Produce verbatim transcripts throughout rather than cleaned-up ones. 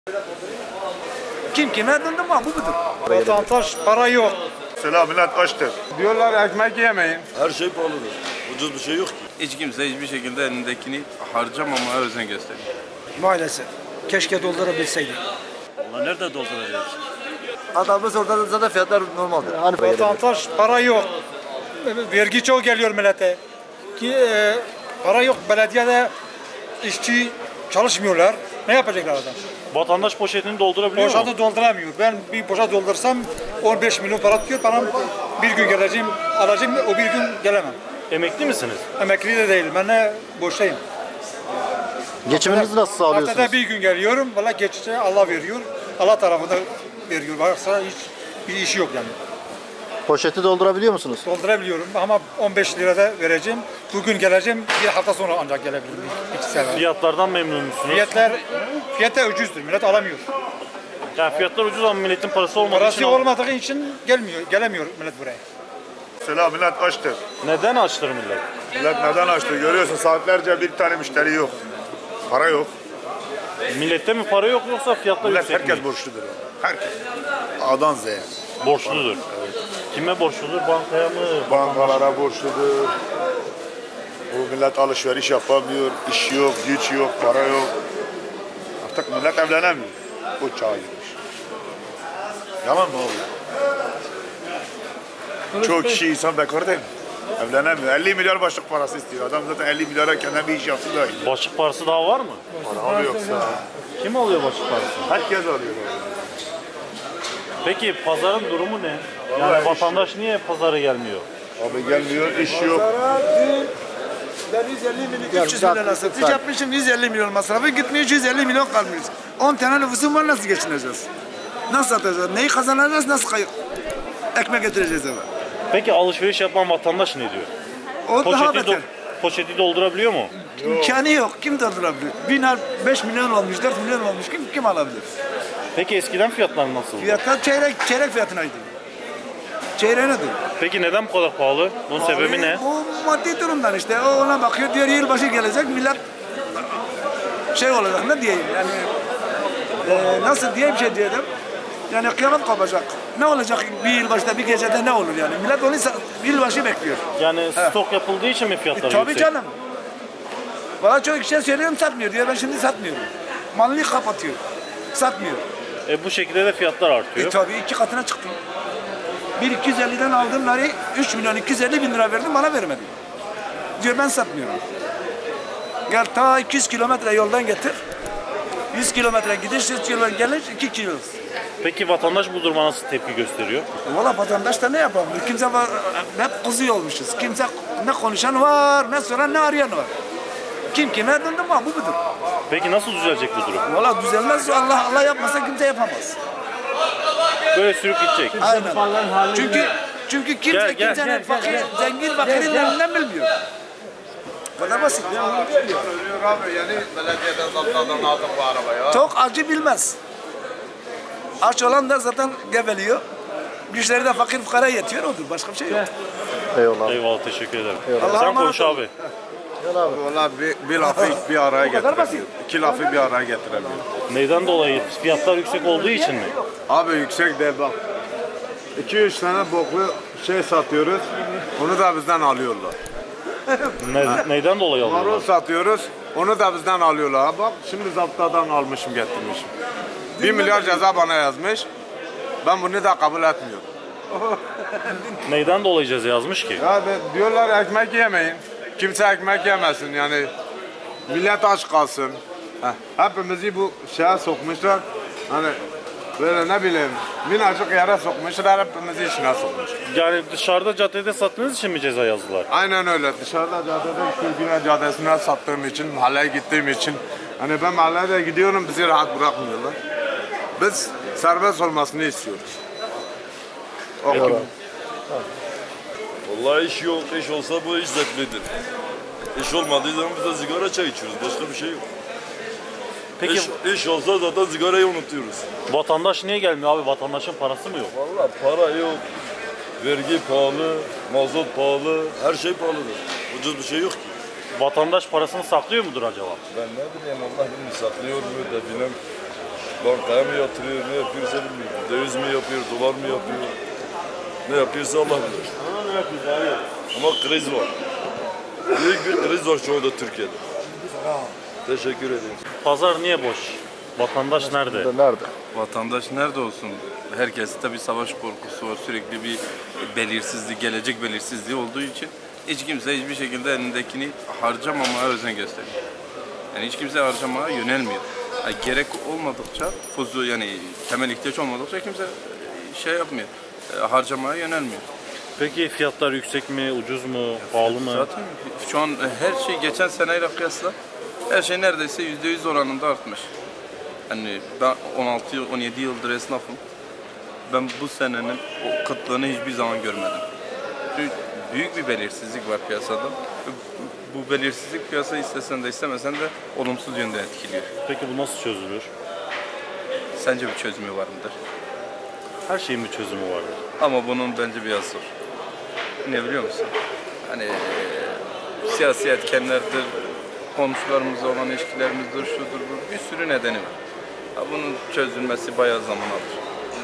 Kim kime döndü mü bu budur. Vatandaş para yok. Selam millet açtır. Diyorlar ekmek yemeyin. Her şey pahalıdır. Ucuz bir şey yok ki. Hiç kimse hiçbir şekilde elindekini harcamamaya özen gösteriyor. Maalesef. Keşke doldurabilseydik. Ulan nerede dolduracağız? Adamız orada zaten fiyatlar normaldir. Hani Vatandaş para yok. Vergi çok geliyor millete. Ki e, para yok. Belediyede işçi çalışmıyorlar. Ne yapacaklar adam? Vatandaş poşetini doldurabiliyor mu? Poşeti dolduramıyor. Ben bir poşet doldursam on beş milyon para tutuyor. Bana bir gün geleceğim, alacağım, o bir gün gelemem. Emekli misiniz? Emekli de değilim. Ben ne boştayım. geçiminizi nasıl sağlıyorsunuz? Haftada bir gün geliyorum. Valla geçici Allah veriyor. Allah tarafında veriyor. Varsa hiç bir işi yok yani. Poşeti doldurabiliyor musunuz? Doldurabiliyorum ama on beş lirada vereceğim. Bugün geleceğim, bir hafta sonra ancak gelebilirim. İki sefer. Fiyatlardan memnun musunuz? Fiyatlar, fiyatlar ucuzdur. Millet alamıyor. Yani fiyatlar ucuz ama milletin parası olmadığı Parası için... olmadığı için gelmiyor, gelemiyor millet buraya. Selam millet açtır. Neden açtır millet? Millet neden açtır? Görüyorsun saatlerce bir tane müşteri yok. Para yok. Millette mi para yok yoksa fiyatlar Millet yüksek herkes mi? borçludur. Herkes. A'dan Z'ye. Borçludur. Evet. Kime borçludur? Bankaya mı? Bankalara borçludur. Bu millet alışveriş yapamıyor. İş yok, güç yok, para yok. Artık millet evlenemiyor. Bu çağa girmiş. Yalan mı oğlum? Çok kişi insan bekar değil mi? Evlenemiyor. elli milyar başlık parası istiyor. Adam zaten elli milyara kendine bir iş yapsın da iyi. Başlık parası daha var mı? Para alıyorsa. Kim alıyor başlık parası? Herkes alıyor. Peki pazarın durumu ne? Yani Vallahi vatandaş niye pazara gelmiyor? Abi gelmiyor, iş yok. Ben yüz elli milyon, üç yüz milyon satış yapmışım, yüz elli milyon masrafı gitmiyor, yüz elli milyon kalmıyor. on tane nüfusum var, nasıl geçineceğiz? Nasıl satacağız? Neyi kazanacağız, nasıl kay- ekmek getireceğiz eve? Peki alışveriş yapan vatandaş ne diyor? O daha Poşeti, beter. do- poşeti doldurabiliyor mu? İmkanı yok, kim doldurabilir? Biner beş milyon olmuş, dört milyon olmuş, kim kim alabilir? Peki eskiden fiyatlar nasıldı? Fiyatlar çeyrek, çeyrek fiyatınaydı. Çeyreğe nedir? Peki neden bu kadar pahalı? Bunun sebebi ne? O maddi durumdan işte. O ona bakıyor, diyor yılbaşı gelecek, millet şey olacak, ne diyeyim yani, e, nasıl diye bir şey diyelim. Yani kıyamet kopacak. Ne olacak bir yılbaşta, bir gecede ne olur yani? Millet onu yılbaşı bekliyor. Yani stok yapıldığı için mi fiyatlar E, tabii yüksek? canım. Valla çok kişiye söylüyorum, satmıyor diyor. Ben şimdi satmıyorum. Malını kapatıyor. Satmıyor. E bu şekilde de fiyatlar artıyor. E tabii iki katına çıktı. Bir iki yüz elliden aldığım narı üç milyon iki yüz elli bin lira verdim, bana vermedi. Diyor ben satmıyorum. Gel ta iki yüz kilometre yoldan getir. yüz kilometre gidiş, yüz kilometre gelir, iki kilo. Peki vatandaş bu duruma nasıl tepki gösteriyor? Valla vatandaş da ne yapabilir? Kimse var, hep kızıyor olmuşuz. Kimse ne konuşan var, ne soran, ne arayan var. Kim kime döndü mü bu budur. Peki nasıl düzelecek bu durum? Valla düzelmez, Allah Allah yapmasa kimse yapamaz. Böyle sürüp gidecek. Aynen. Çünkü çünkü kimse Gel, gel, kimsenin gel, fakir, gel. zengin fakirin elinden bilmiyor. Bu kadar basit. Abi yani belediyeden zaptadan aldım bu arabayı. Çok acı bilmez. Aç olan da zaten geveliyor. Güçleri de fakir fukara yetiyor, odur. Başka bir şey yok. Eyvallah. Eyvallah, teşekkür ederim. Allah'a Sen emanet konuş olun. abi. Valla bir, bir lafı bir araya getiremiyor. İki lafı bir araya getiremiyor. Neyden dolayı? Fiyatlar yüksek olduğu için mi? Abi yüksek değil bak. iki üç tane boklu şey satıyoruz. Onu da bizden alıyorlar. Ne, neyden dolayı Marul alıyorlar? satıyoruz. Onu da bizden alıyorlar. Ha bak şimdi zaptadan almışım getirmişim. Bir milyar ceza bana yazmış. Ben bunu da kabul etmiyorum. Neyden dolayı ceza yazmış ki? Ya be, diyorlar ekmek yemeyin. Kimse ekmek yemesin yani. Millet aç kalsın. Heh, hepimizi bu şeye sokmuşlar. Hani böyle ne bileyim minnacık yere sokmuşlar, hepimizi içine sokmuşlar. Yani dışarıda caddede sattığınız için mi ceza yazdılar? Aynen öyle. Dışarıda caddede Külbine Caddesi'ne sattığım için, mahalleye gittiğim için. Hani ben mahalleye de gidiyorum, bizi rahat bırakmıyorlar. Biz serbest olmasını istiyoruz. Peki, Vallahi iş yok, iş olsa bu iş zevklidir. İş olmadığı zaman biz de sigara çay içiyoruz, başka bir şey yok. peki İş, iş olsa zaten sigarayı unutuyoruz. vatandaş niye gelmiyor abi? Vatandaşın parası mı yok? Vallahi para yok, vergi pahalı, mazot pahalı, her şey pahalıdır. Ucuz bir şey yok ki. Vatandaş parasını saklıyor mudur acaba? Ben ne bileyim, Allah bilir, saklıyor mu, definem. Bankaya mı yatırıyor, ne yapıyorsa bilmiyorum. Döviz mi yapıyor, dolar mı yapıyor? Ne yapıyorsa Allah bilir. Ama kriz var. Büyük bir kriz var şu anda Türkiye'de. Teşekkür ederim. Pazar niye boş? Vatandaş nerede? Nerede? Vatandaş nerede olsun? Herkes tabii savaş korkusu var. Sürekli bir belirsizlik, gelecek belirsizliği olduğu için hiç kimse hiçbir şekilde elindekini harcamamaya özen gösteriyor. Yani hiç kimse harcamaya yönelmiyor. Yani gerek olmadıkça, fuzul yani temel ihtiyaç olmadıkça kimse şey yapmıyor. Harcamaya yönelmiyor. Peki fiyatlar yüksek mi, ucuz mu, pahalı mı? Zaten şu an her şey geçen seneyle kıyasla her şey neredeyse yüzde yüz oranında artmış. Yani ben on altı on yedi yıldır esnafım. Ben bu senenin o kıtlığını hiçbir zaman görmedim. Çünkü büyük bir belirsizlik var piyasada. Bu belirsizlik piyasayı istesen de istemesen de olumsuz yönde etkiliyor. Peki bu nasıl çözülür? Sence bir çözümü var mıdır? Her şeyin bir çözümü vardır. Ama bunun bence biraz zor. Ne biliyor musun? Hani e, siyasi etkenlerdir, komşularımızla olan ilişkilerimizdir, şudur bu, bir sürü nedeni var. Ya bunun çözülmesi bayağı zaman alır.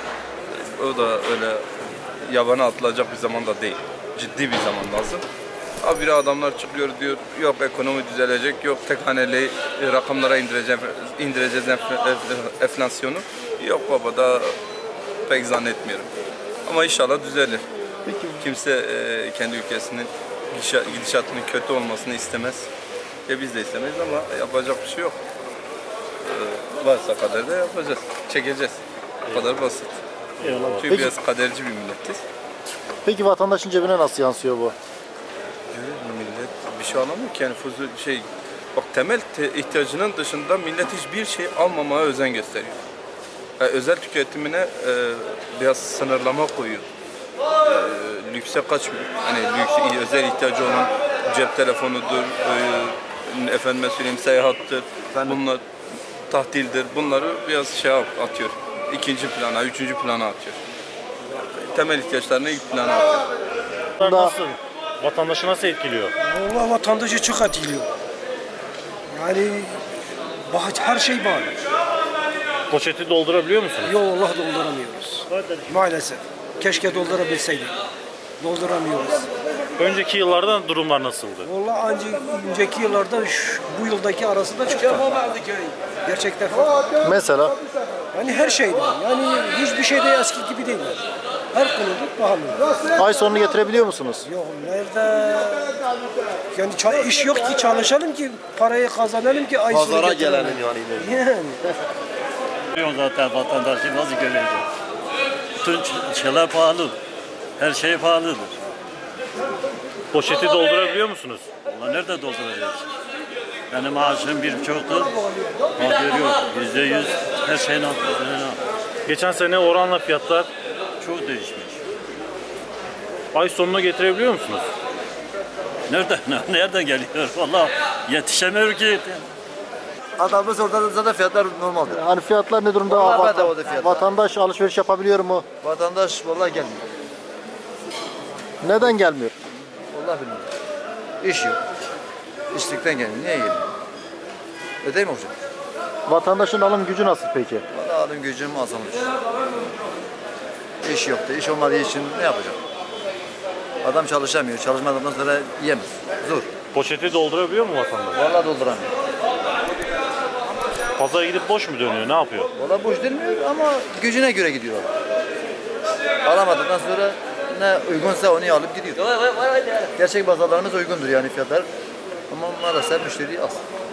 O da öyle yabana atılacak bir zaman da değil. Ciddi bir zaman lazım. Ha biri adamlar çıkıyor diyor, yok ekonomi düzelecek, yok tek haneli rakamlara indireceğiz, indireceğiz enflasyonu. Yok baba da pek zannetmiyorum. Ama inşallah düzelir. Peki. Kimse e, kendi ülkesinin gidişatının kötü olmasını istemez. Ya biz de istemeyiz ama yapacak bir şey yok. E, varsa kaderde yapacağız, çekeceğiz. Bu kadar basit. Eyvallah. Çünkü Peki. biraz kaderci bir milletiz. Peki vatandaşın cebine nasıl yansıyor bu? Millet bir şey alamıyor ki yani fuzul şey. Bak temel te ihtiyacının dışında millet hiçbir şey almamaya özen gösteriyor. Yani özel tüketimine e, biraz sınırlama koyuyor. E, lükse kaçmıyor. Hani lüks, özel ihtiyacı olan cep telefonudur, e, efendime söyleyeyim seyahattir, bunlar tahtildir. Bunları biraz şey atıyor. İkinci plana, üçüncü plana atıyor. Temel ihtiyaçlarını ilk plana atıyor. Nasıl? Vatandaşı nasıl etkiliyor? Vallahi vatandaşı çok etkiliyor. Yani her şey bağlı. Poşeti doldurabiliyor musunuz? Yok Allah dolduramıyoruz. Maalesef. Keşke doldurabilseydik. Dolduramıyoruz. Önceki yıllarda durumlar nasıldı? Vallahi ancak önceki yıllarda şu, bu yıldaki arasında çok farklı. Gerçekten farklı. Mesela? Yani her şeyde. Yani hiçbir şeyde eski gibi değil. Her konuda pahalı. Ay sonunu getirebiliyor musunuz? Yok nerede? Yani iş yok ki çalışalım ki parayı kazanalım ki ay sonu Pazara getirelim. gelelim yani. Yani. Zaten vatandaşı nasıl göreceğiz? Bütün şeyler pahalı. Her şey pahalıdır. Poşeti doldurabiliyor musunuz? Vallahi nerede dolduracağız? Benim maaşım bir buçuktur. Haberi yok. Yüzde yüz her şeyin altında. Geçen sene oranla fiyatlar Çok değişmiş. ay sonuna getirebiliyor musunuz? Nereden nereden geliyor? Vallahi yetişemiyor ki. Adamız orada zaten fiyatlar normaldir. Hani fiyatlar ne durumda? Vallahi bedava da fiyatlar. Vatandaş alışveriş yapabiliyor mu? Vatandaş vallahi gelmiyor. Neden gelmiyor? Vallahi bilmiyorum. İş yok. İşlikten geliyor. Niye geliyor? Ödeyim mi hocam? Vatandaşın alım gücü nasıl peki? Vallahi alım gücüm azalmış. İş yoktu. İş olmadığı için ne yapacak? Adam çalışamıyor. Çalışmadıktan sonra yiyemez. Zor. Poşeti doldurabiliyor mu vatandaş? Vallahi dolduramıyor. Pazara gidip boş mu dönüyor? Ne yapıyor? Vallahi boş dönmüyor ama gücüne göre gidiyor. Alamadıktan sonra ne uygunsa onu alıp gidiyor. Gerçek pazarlarımız uygundur yani fiyatlar. Ama maalesef müşteri az.